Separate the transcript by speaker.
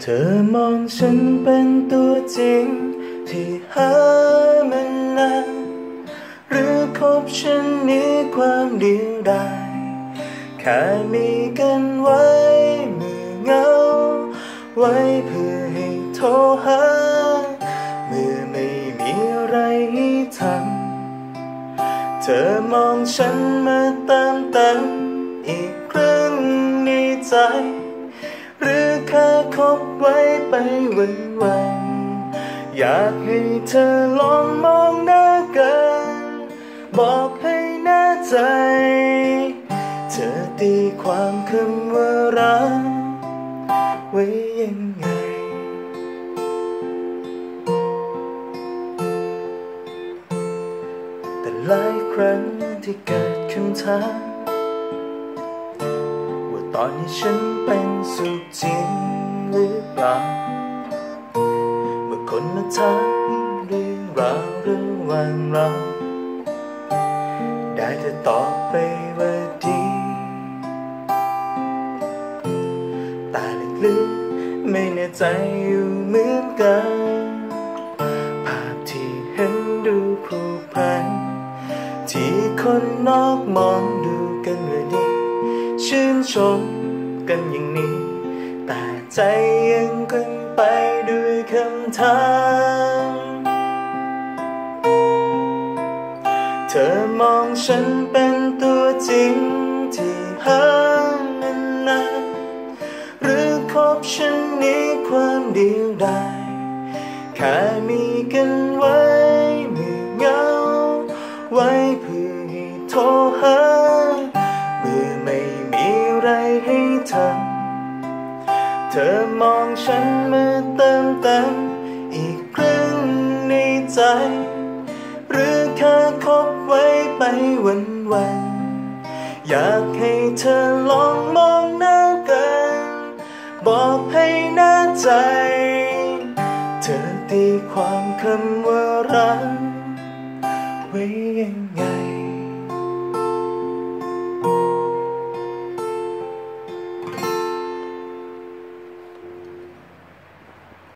Speaker 1: อมองฉันเป็นตัวจริงที่หามานานหรือคบฉันนี้ความเดียวดายแค่มีกันไว้เมื่อเหงาไว้เพื่อให้โทรหาเมื่อไม่มีอะไรให้ทำเธอมองฉันมาเติมอีกครึ่งในใจหรือแค่คบไว้ไปวันอยากให้เธอลองมองหน้ากันบอกให้แน่ใจเธอตีความคำว่ารักไว้ยังไงแต่หลายครั้งที่เกิดคำถามว่าตอนนี้ฉันเป็นสุขจริงหรือเปล่าเมื่อคนมาถามเรื่องราวระหว่างเราได้แต่ตอบไปว่าดีแต่ลึกๆไม่แน่ใจอยู่เหมือนกันภาพที่เห็นดูผูกพันที่คนนอกมองดูกันว่าดีชื่นชมกันอย่างนี้แต่ใจยังคงไปด้วยคำถามเธอมองฉันเป็นตัวจริงที่หามานานหรือคบฉันนี้ความเดียวดายแค่มีกันไว้เมื่อเหงาไว้เพื่อให้โทรหาเมื่อไม่มีอะไรให้ทำเธอมองฉันมาเติมอีกครึ่งในใจหรือแค่คบไว้ไปวันอยากให้เธอลองมองหน้ากันบอกให้แน่ใจเธอตีความคำว่ารักไว้ยังไง